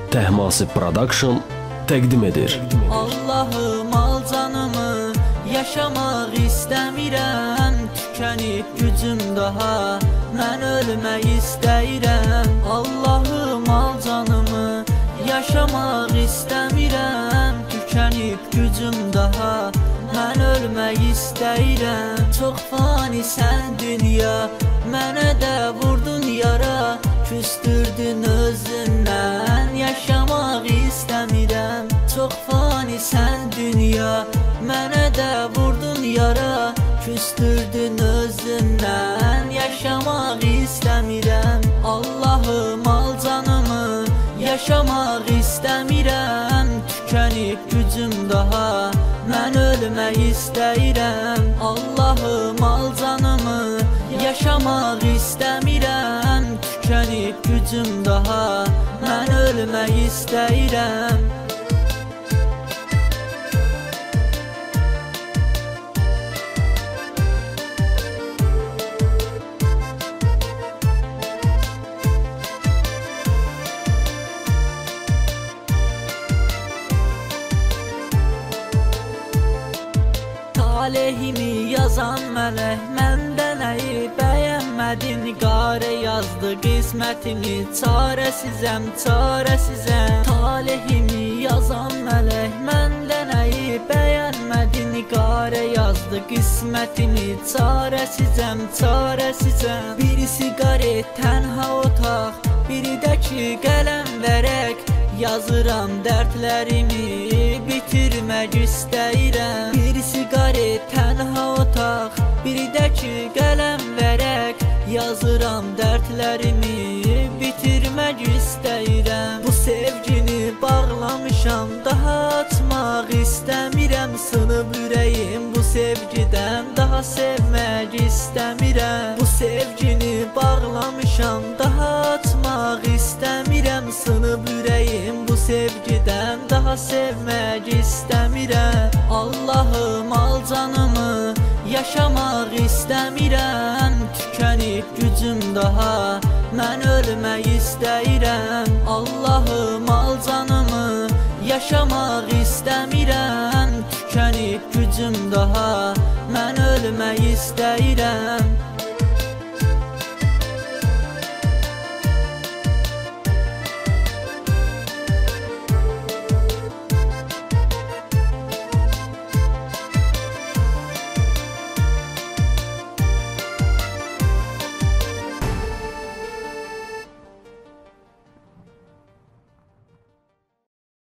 Təhmasib Production təqdim edir. Allahım al canımı, yaşamaq istəmirəm. Tükənib gücüm daha, mən ölmək istəyirəm. Allahım al canımı, yaşamaq istəmirəm. Tükənib gücüm daha, mən ölmək istəyirəm. Çox fanisən dünya, mənə də vurdun yara. Küstürdün özündən, yaşamaq istəmirəm. Çox fanisən dünya, mənə də vurdun yara. Küstürdün özündən, yaşamaq istəmirəm. Allahım al canımı, yaşamaq istəmirəm. Tükənib gücüm daha, mən ölmək istəyirəm. Allahım al canımı, yaşamaq istəmirəm. Tükənib gücüm daha, mən ölmək istəyirəm. Talehimi yazan mələk məndə nəyi bəyənmədin? Qarə yazdı qismətimi, çarəsizəm, çarəsizəm. Talehimi yazan mələk məndə nəyi bəyənmədin? Qarə yazdı qismətimi, çarəsizəm, çarəsizəm. Bir siqaret, tənha otaq, biri də ki qələm vərək. Yazıram dərdlərimi, bitirmək istəyirəm. Bir siqaret, tənha otaq, biri də ki qələm vərək. Yazıram dərdlərimi, bitirmək istəyirəm. Bu sevgini bağlamışam, daha açmaq istəmirəm. Sınıb ürəyim bu sevgidən, daha sevmək istəmirəm. Bu sevgini bağlamışam, daha açmaq istəmirəm. Sınıb ürəyim bu sevgidən, daha sevmək istəmirəm. Allahım al canımı, yaşamaq istəmirəm. Tükənib gücüm daha, mən ölmək istəyirəm. Allahım al canımı, yaşamaq istəmirəm. Tükənib gücüm daha, mən ölmək istəyirəm.